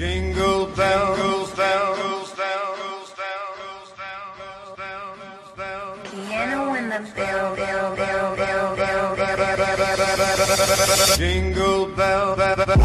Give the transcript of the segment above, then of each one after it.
Jingle bells, bells, bells, bells, bells, bells. Piano in the bell, bell, bell, bell, bell, bell, bell, bell, bell. Jingle bell,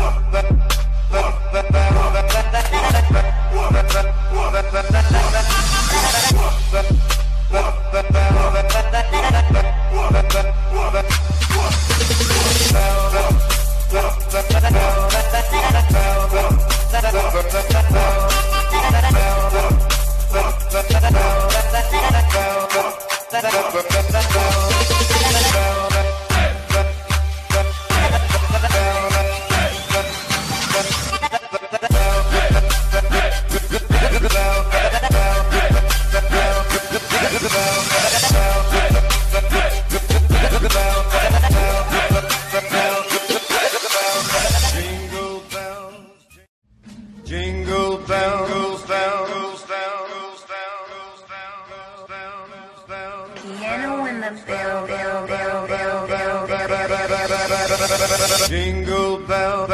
jingle bells, bells, bells, bells, bells, bells. Piano in the bell, bell, bell, bell, bell, bell, bell, bell. Jingle bell,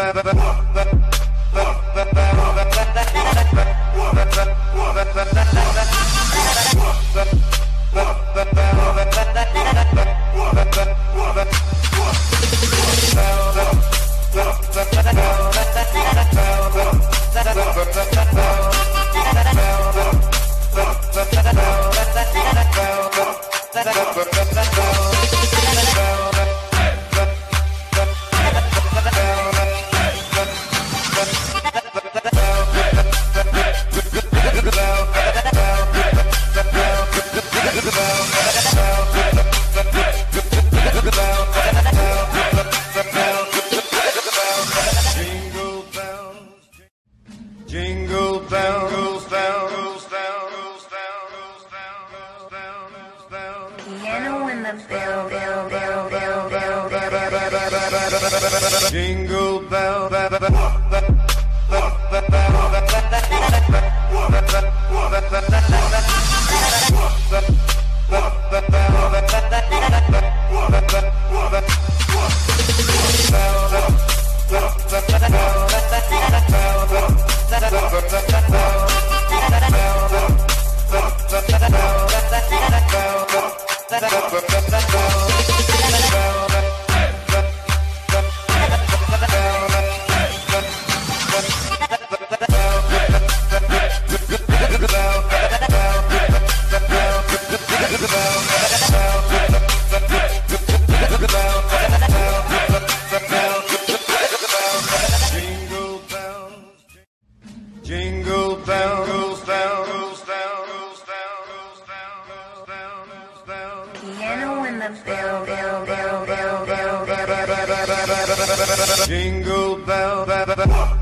jingle bells, bells, bells, bells, bells, bells. Piano in the bell, bell, bell, bell, bell, bell, bell. Jingle bell, jingle bells, bells, bells, bells, bells, bells. Piano in the bell, bell, bell, bell, bell, bell, bell, bell. Jingle bell,